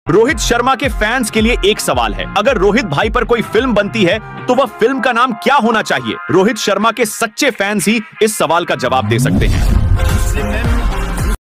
रोहित शर्मा के फैंस के लिए एक सवाल है, अगर रोहित भाई पर कोई फिल्म बनती है तो वह फिल्म का नाम क्या होना चाहिए? रोहित शर्मा के सच्चे फैंस ही इस सवाल का जवाब दे सकते हैं।